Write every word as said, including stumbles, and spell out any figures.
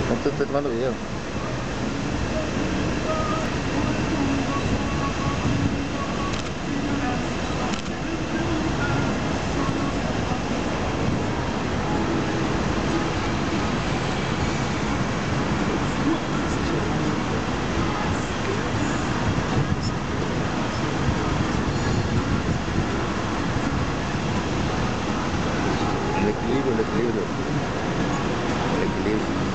No te estoy tomando video. El equilibrio, el equilibrio. El equilibrio.